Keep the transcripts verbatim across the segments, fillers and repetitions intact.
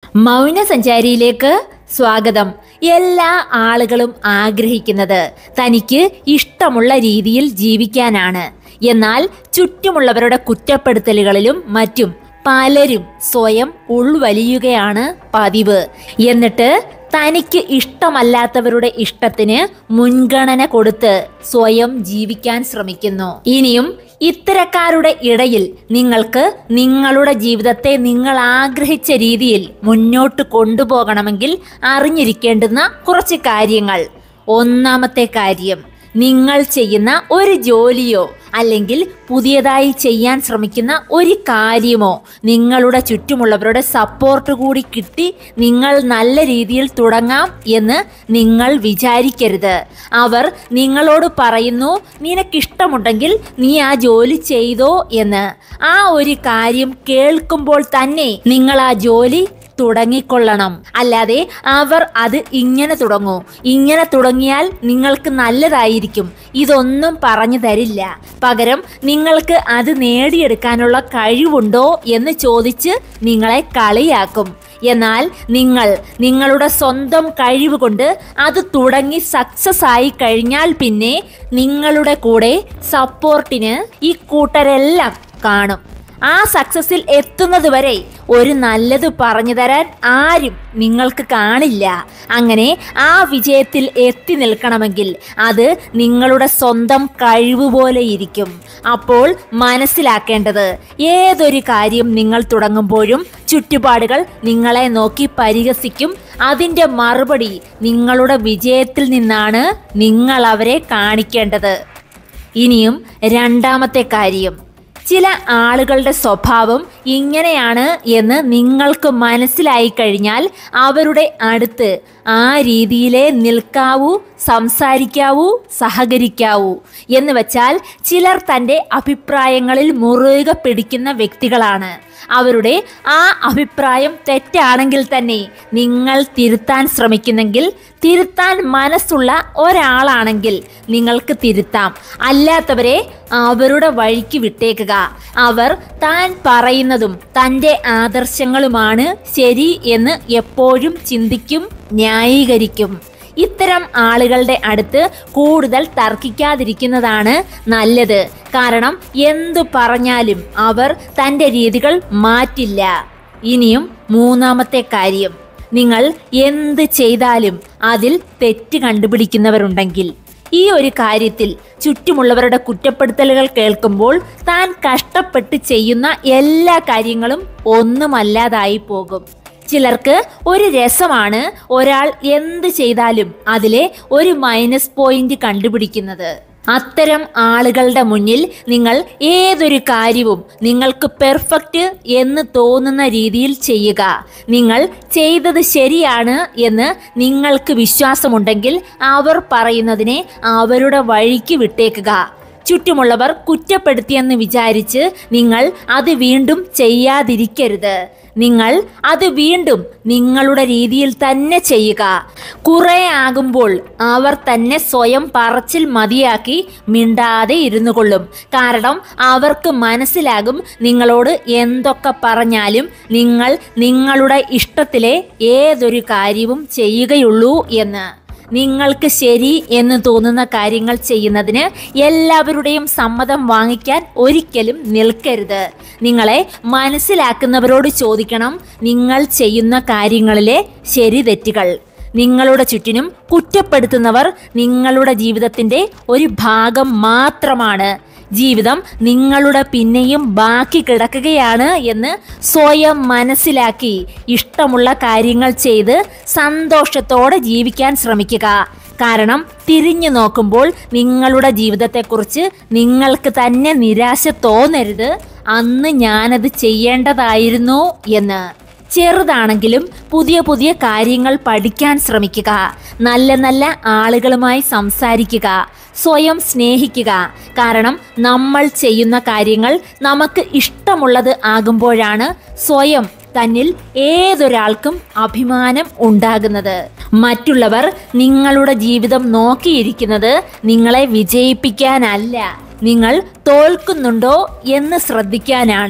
മൗനസഞ്ചാരിയിലേക്ക് സ്വാഗതം. എല്ലാ ആളുകളും ആഗ്രഹിക്കുന്നത് തനിക്ക് ഇഷ്ടമുള്ള രീതിയിൽ ജീവിക്കാനാണ്. എന്നാൽ ചുറ്റുമുള്ളവരുടെ കുറ്റപ്പെടുത്തലുകളിലും മറ്റും പലരും സ്വയം ഉൾവലിയുകയാണ് പതിവ്. എന്നിട്ട് തനിക്ക് ഇഷ്ടമല്ലാത്തവരുടെ ഇഷ്ടത്തിന് മുൻഗണന കൊടുത്ത് സ്വയം ജീവിക്കാൻ ശ്രമിക്കുന്നു. ഇനിയും ഇത്തരക്കാരുടെ ഇടയിൽ നിങ്ങൾക്ക് നിങ്ങളുടെ ജീവിതത്തെ നിങ്ങൾ ആഗ്രഹിച്ച രീതിയിൽ മുന്നോട്ട് കൊണ്ടുപോകണമെങ്കിൽ അറിഞ്ഞിരിക്കേണ്ടുന്ന കുറച്ച് കാര്യങ്ങൾ. ഒന്നാമത്തെ കാര്യം, നിങ്ങൾ ചെയ്യുന്ന ഒരു ജോലിയോ അല്ലെങ്കിൽ പുതിയതായി ചെയ്യാൻ ശ്രമിക്കുന്ന ഒരു കാര്യമോ നിങ്ങളുടെ ചുറ്റുമുള്ളവരുടെ സപ്പോർട്ട് കൂടി കിട്ടി നിങ്ങൾ നല്ല രീതിയിൽ തുടങ്ങാം എന്ന് നിങ്ങൾ വിചാരിക്കരുത്. അവർ നിങ്ങളോട് പറയുന്നു നിനക്കിഷ്ടമുണ്ടെങ്കിൽ നീ ആ ജോലി ചെയ്തോ എന്ന്. ആ ഒരു കാര്യം കേൾക്കുമ്പോൾ തന്നെ നിങ്ങൾ ആ ജോലി തുടങ്ങിക്കൊള്ളണം. അല്ലാതെ അവർ അത് ഇങ്ങനെ തുടങ്ങൂ, ഇങ്ങനെ തുടങ്ങിയാൽ നിങ്ങൾക്ക് നല്ലതായിരിക്കും, ഇതൊന്നും പറഞ്ഞു തരില്ല, പകരം നിങ്ങൾക്ക് അത് നേടിയെടുക്കാനുള്ള കഴിവുണ്ടോ എന്ന് ചോദിച്ച് നിങ്ങളെ കളിയാക്കും. എന്നാൽ നിങ്ങൾ നിങ്ങളുടെ സ്വന്തം കഴിവ് കൊണ്ട് അത് തുടങ്ങി സക്സസ് ആയി കഴിഞ്ഞാൽ പിന്നെ നിങ്ങളുടെ കൂടെ സപ്പോർട്ടിന് ഈ കൂട്ടരെല്ലാം കാണും. ആ സക്സസിൽ എത്തുന്നത് വരെ ഒരു നല്ലത് പറഞ്ഞു തരാൻ ആരും നിങ്ങൾക്ക് കാണില്ല. അങ്ങനെ ആ വിജയത്തിൽ എത്തി നിൽക്കണമെങ്കിൽ അത് നിങ്ങളുടെ സ്വന്തം കഴിവ് പോലെ ഇരിക്കും. അപ്പോൾ മനസ്സിലാക്കേണ്ടത്, ഏതൊരു കാര്യം നിങ്ങൾ തുടങ്ങുമ്പോഴും ചുറ്റുപാടുകൾ നിങ്ങളെ നോക്കി പരിഹസിക്കും. അതിൻ്റെ മറുപടി നിങ്ങളുടെ വിജയത്തിൽ നിന്നാണ് നിങ്ങൾ അവരെ കാണിക്കേണ്ടത്. ഇനിയും രണ്ടാമത്തെ കാര്യം, ചില ആളുകളുടെ സ്വഭാവം ഇങ്ങനെയാണ് എന്ന് നിങ്ങൾക്ക് മനസ്സിലായി കഴിഞ്ഞാൽ അവരുടെ അടുത്ത് ആ രീതിയിലേ നിൽക്കാവൂ, സംസാരിക്കാവൂ, സഹകരിക്കാവൂ. എന്ന് വെച്ചാൽ ചിലർ തൻ്റെ അഭിപ്രായങ്ങളിൽ മുറുകെ പിടിക്കുന്ന വ്യക്തികളാണ്. അവരുടെ ആ അഭിപ്രായം തെറ്റാണെങ്കിൽ തന്നെ നിങ്ങൾ തിരുത്താൻ ശ്രമിക്കുന്നെങ്കിൽ, തിരുത്താൻ മനസ്സുള്ള ഒരാളാണെങ്കിൽ നിങ്ങൾക്ക് തിരുത്താം. അല്ലാത്തവരെ അവരുടെ വഴിക്ക് വിട്ടേക്കുക. അവർ താൻ പറയുന്നതും തൻ്റെ ആദർശങ്ങളുമാണ് ശരി എന്ന് എപ്പോഴും ചിന്തിക്കും, ന്യായീകരിക്കും. ഇത്തരം ആളുകളുടെ അടുത്ത് കൂടുതൽ തർക്കിക്കാതിരിക്കുന്നതാണ് നല്ലത്. കാരണം എന്തു പറഞ്ഞാലും അവർ തൻ്റെ രീതികൾ മാറ്റില്ല. ഇനിയും മൂന്നാമത്തെ കാര്യം, നിങ്ങൾ എന്ത് ചെയ്താലും അതിൽ തെറ്റ് കണ്ടുപിടിക്കുന്നവരുണ്ടെങ്കിൽ, ഈ ഒരു കാര്യത്തിൽ ചുറ്റുമുള്ളവരുടെ കുറ്റപ്പെടുത്തലുകൾ കേൾക്കുമ്പോൾ താൻ കഷ്ടപ്പെട്ട് ചെയ്യുന്ന എല്ലാ കാര്യങ്ങളും ഒന്നുമല്ലാതായി പോകും. ചിലർക്ക് ഒരു രസമാണ് ഒരാൾ എന്ത് ചെയ്താലും അതിലെ ഒരു മൈനസ് പോയിന്റ് കണ്ടുപിടിക്കുന്നത്. അത്തരം ആളുകളുടെ മുന്നിൽ നിങ്ങൾ ഏതൊരു കാര്യവും നിങ്ങൾക്ക് പെർഫെക്റ്റ് എന്ന് തോന്നുന്ന രീതിയിൽ ചെയ്യുക. നിങ്ങൾ ചെയ്തത് ശരിയാണ് എന്ന് നിങ്ങൾക്ക് വിശ്വാസമുണ്ടെങ്കിൽ അവർ പറയുന്നതിനെ അവരുടെ വഴിക്ക് വിട്ടേക്കുക. ചുറ്റുമുള്ളവർ കുറ്റപ്പെടുത്തിയെന്ന് വിചാരിച്ച് നിങ്ങൾ അത് വീണ്ടും ചെയ്യാതിരിക്കരുത്. നിങ്ങൾ അത് വീണ്ടും നിങ്ങളുടെ രീതിയിൽ തന്നെ ചെയ്യുക. കുറേ ആകുമ്പോൾ അവർ തന്നെ സ്വയം പറച്ചിൽ മതിയാക്കി മിണ്ടാതെ ഇരുന്നു കൊള്ളും. കാരണം അവർക്ക് മനസ്സിലാകും നിങ്ങളോട് എന്തൊക്കെ പറഞ്ഞാലും നിങ്ങൾ നിങ്ങളുടെ ഇഷ്ടത്തിലെ ഏതൊരു കാര്യവും ചെയ്യുകയുള്ളൂ എന്ന്. നിങ്ങൾക്ക് ശരി എന്ന് തോന്നുന്ന കാര്യങ്ങൾ ചെയ്യുന്നതിന് എല്ലാവരുടെയും സമ്മതം വാങ്ങിക്കാൻ ഒരിക്കലും നിൽക്കരുത്. നിങ്ങളെ മനസ്സിലാക്കുന്നവരോട് ചോദിക്കണം നിങ്ങൾ ചെയ്യുന്ന കാര്യങ്ങളിലെ ശരി തെറ്റുകൾ. നിങ്ങളുടെ ചുറ്റിനും കുറ്റപ്പെടുത്തുന്നവർ നിങ്ങളുടെ ജീവിതത്തിൻ്റെ ഒരു ഭാഗം മാത്രമാണ്. ജീവിതം നിങ്ങളുടെ പിന്നെയും ബാക്കി കിടക്കുകയാണ് എന്ന് സ്വയം മനസ്സിലാക്കി ഇഷ്ടമുള്ള കാര്യങ്ങൾ ചെയ്ത് സന്തോഷത്തോടെ ജീവിക്കാൻ ശ്രമിക്കുക. കാരണം തിരിഞ്ഞു നോക്കുമ്പോൾ നിങ്ങളുടെ ജീവിതത്തെക്കുറിച്ച് നിങ്ങൾക്ക് തന്നെ നിരാശ തോന്നരുത്, അന്ന് ഞാനത് ചെയ്യേണ്ടതായിരുന്നു എന്ന്. ചെറുതാണെങ്കിലും പുതിയ പുതിയ കാര്യങ്ങൾ പഠിക്കാൻ ശ്രമിക്കുക. നല്ല നല്ല ആളുകളുമായി സംസാരിക്കുക. സ്വയം സ്നേഹിക്കുക. കാരണം നമ്മൾ ചെയ്യുന്ന കാര്യങ്ങൾ നമുക്ക് ഇഷ്ടമുള്ളത് ആകുമ്പോഴാണ് സ്വയം തന്നിൽ ഏതൊരാൾക്കും അഭിമാനം ഉണ്ടാകുന്നത്. മറ്റുള്ളവർ നിങ്ങളുടെ ജീവിതം നോക്കിയിരിക്കുന്നത് നിങ്ങളെ വിജയിപ്പിക്കാനല്ല, നിങ്ങൾ തോൽക്കുന്നുണ്ടോ എന്ന് ശ്രദ്ധിക്കാനാണ്.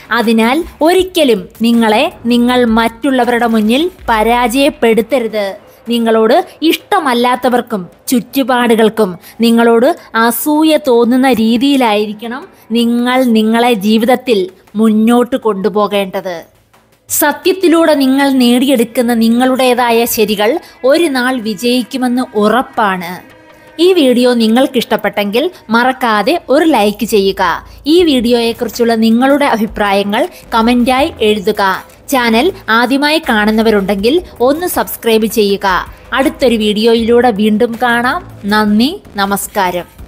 അതിനാൽ ഒരിക്കലും നിങ്ങളെ നിങ്ങൾ മറ്റുള്ളവരുടെ മുന്നിൽ പരാജയപ്പെടുത്തരുത്. നിങ്ങളോട് ഇഷ്ടമല്ലാത്തവർക്കും ചുറ്റുപാടുകൾക്കും നിങ്ങളോട് അസൂയ തോന്നുന്ന രീതിയിലായിരിക്കണം നിങ്ങൾ നിങ്ങളെ ജീവിതത്തിൽ മുന്നോട്ട് കൊണ്ടുപോകേണ്ടത്. സത്യത്തിലൂടെ നിങ്ങൾ നേടിയെടുക്കുന്ന നിങ്ങളുടേതായ ശരികൾ ഒരു നാൾ വിജയിക്കുമെന്ന് ഉറപ്പാണ്. ഈ വീഡിയോ നിങ്ങൾക്കിഷ്ടപ്പെട്ടെങ്കിൽ മറക്കാതെ ഒരു ലൈക്ക് ചെയ്യുക. ഈ വീഡിയോയെക്കുറിച്ചുള്ള നിങ്ങളുടെ അഭിപ്രായങ്ങൾ കമൻറ്റായി എഴുതുക. ചാനൽ ആദ്യമായി കാണുന്നവരുണ്ടെങ്കിൽ ഒന്ന് സബ്സ്ക്രൈബ് ചെയ്യുക. അടുത്തൊരു വീഡിയോയിലൂടെ വീണ്ടും കാണാം. നന്ദി, നമസ്കാരം.